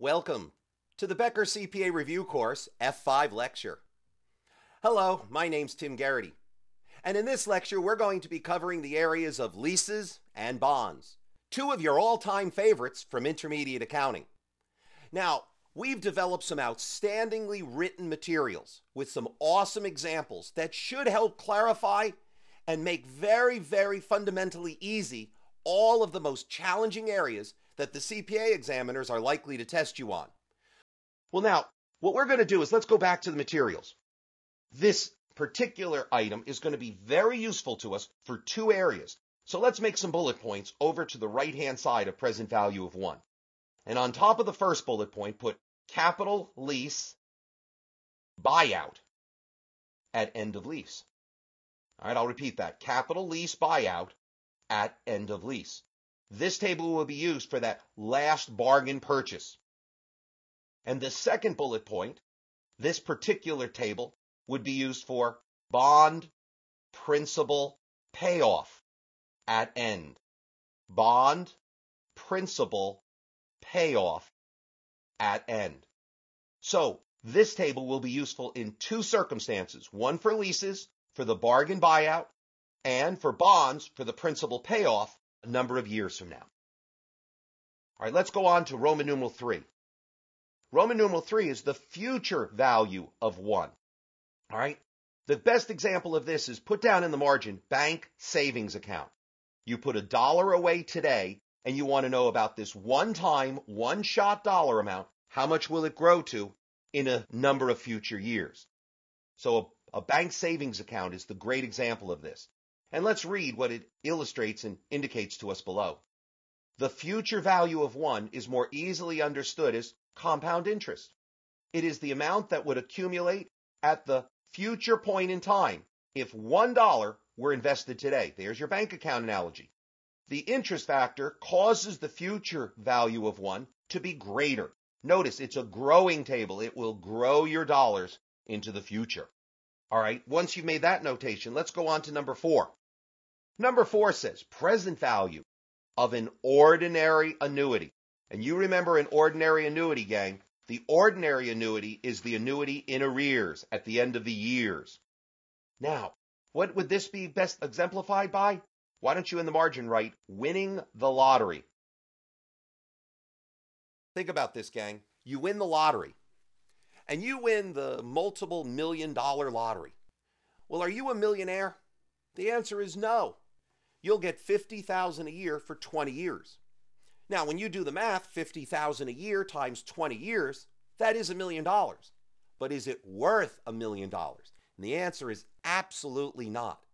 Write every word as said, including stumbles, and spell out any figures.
Welcome to the Becker C P A Review Course F five lecture. Hello, my name's Tim Gearty, and in this lecture we're going to be covering the areas of leases and bonds, two of your all-time favorites from intermediate accounting. Now, we've developed some outstandingly written materials with some awesome examples that should help clarify and make very, very fundamentally easy all of the most challenging areas that the C P A examiners are likely to test you on. Well, now, what we're going to do is let's go back to the materials. This particular item is going to be very useful to us for two areas. So let's make some bullet points over to the right-hand side of present value of one. And on top of the first bullet point, put capital lease buyout at end of lease. All right, I'll repeat that. Capital lease buyout at end of lease. This table will be used for that last bargain purchase. And the second bullet point, this particular table would be used for bond principal payoff at end. Bond principal payoff at end. So this table will be useful in two circumstances, one for leases for the bargain buyout and for bonds for the principal payoff a number of years from now. All right, let's go on to Roman numeral three. Roman numeral three is the future value of one. All right, the best example of this is put down in the margin bank savings account. You put a dollar away today and you want to know about this one-time, one-shot dollar amount. How much will it grow to in a number of future years? So a, a bank savings account is the great example of this. And let's read what it illustrates and indicates to us below. The future value of one is more easily understood as compound interest. It is the amount that would accumulate at the future point in time if one dollar were invested today. There's your bank account analogy. The interest factor causes the future value of one to be greater. Notice it's a growing table. It will grow your dollars into the future. All right, once you've made that notation, let's go on to number four. Number four says present value of an ordinary annuity. And you remember an ordinary annuity, gang. The ordinary annuity is the annuity in arrears at the end of the years. Now, what would this be best exemplified by? Why don't you in the margin write winning the lottery? Think about this, gang. You win the lottery, and you win the multiple million dollar lottery. Well, are you a millionaire? The answer is no. You'll get fifty thousand dollars a year for twenty years. Now, when you do the math, fifty thousand dollars a year times twenty years, that is a million dollars. But is it worth a million dollars? And the answer is absolutely not.